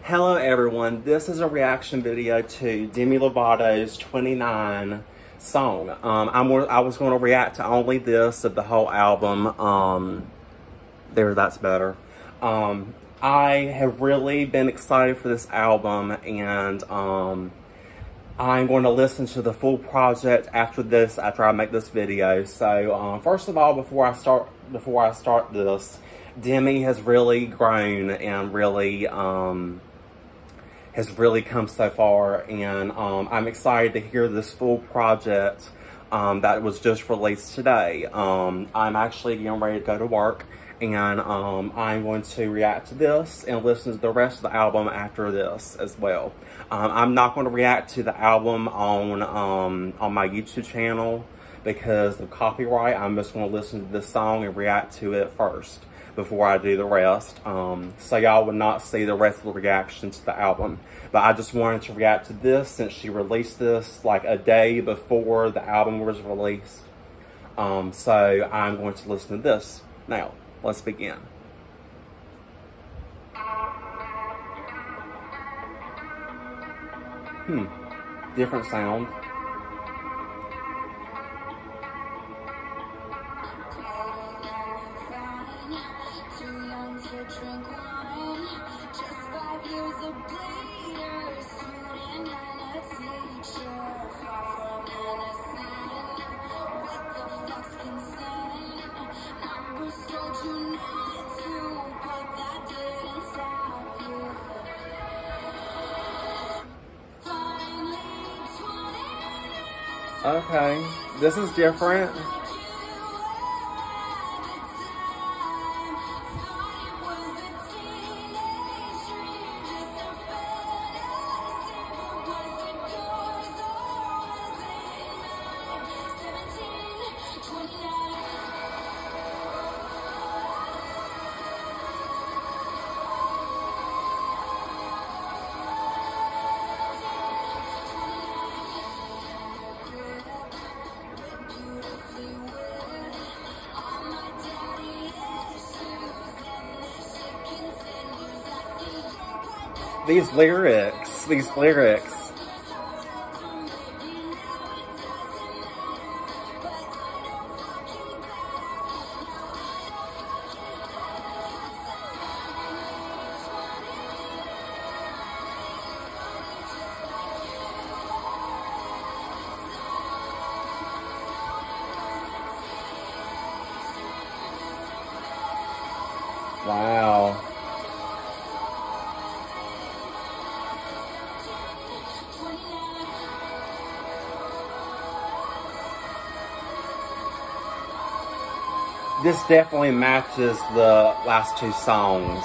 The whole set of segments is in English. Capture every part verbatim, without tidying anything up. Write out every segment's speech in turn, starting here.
Hello everyone, this is a reaction video to Demi Lovato's twenty-nine song. Um, I'm, I was going to react to only this of the whole album. Um, there, that's better. Um, I have really been excited for this album, and um, I'm going to listen to the full project after this, after I make this video. So um, first of all, before I start, before I start this, Demi has really grown and really um, has really come so far, and um, I'm excited to hear this full project um, that was just released today. Um, I'm actually getting ready to go to work, and um, I'm going to react to this and listen to the rest of the album after this as well. Um, I'm not going to react to the album on um, on my YouTube channel because of copyright. I'm just going to listen to this song and react to it first before I do the rest. Um, so y'all would not see the rest of the reaction to the album. But I just wanted to react to this since she released this like a day before the album was released. Um, so I'm going to listen to this. Now, let's begin. Hmm, different sound. Okay, this is different. These lyrics, these lyrics. Wow. This definitely matches the last two songs.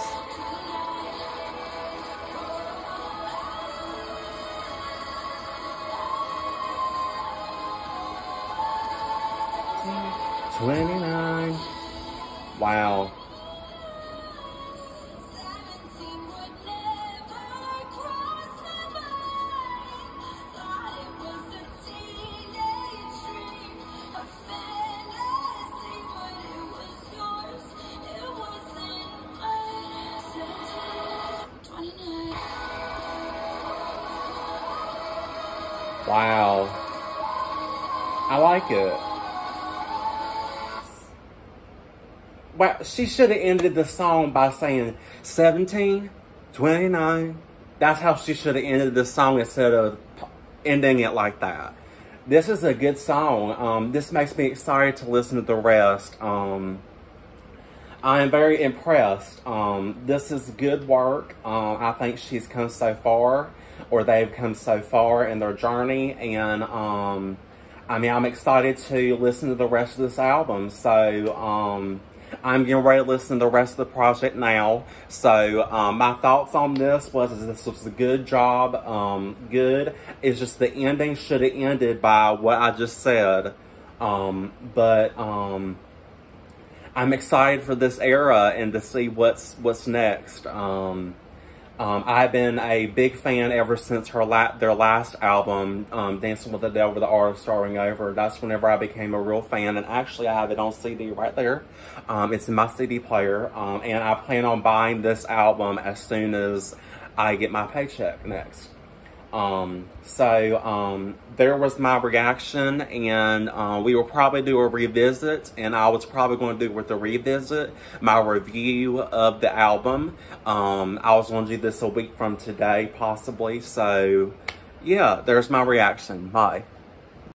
twenty-nine. Wow. Wow. I like it. Well, she should have ended the song by saying seventeen, twenty-nine. That's how she should have ended the song instead of ending it like that. This is a good song. Um, this makes me excited to listen to the rest. Um, I am very impressed. Um, this is good work. Um, I think she's come so far, or they've come so far in their journey, and um, I mean, I'm excited to listen to the rest of this album. So um, I'm getting ready to listen to the rest of the project now. So um, my thoughts on this was is this was a good job. Um, good. It's just the ending should have ended by what I just said. Um, but um, I'm excited for this era and to see what's what's next. Um, Um, I've been a big fan ever since her la their last album, um, Dancing with the Devil, the Art of Starting Over. That's whenever I became a real fan, and actually I have it on C D right there. Um, it's in my C D player, um, and I plan on buying this album as soon as I get my paycheck next. Um, so, um, there was my reaction, and, uh, we will probably do a revisit, and I was probably going to do with the revisit, my review of the album. Um, I was going to do this a week from today, possibly. So, yeah, there's my reaction. Bye.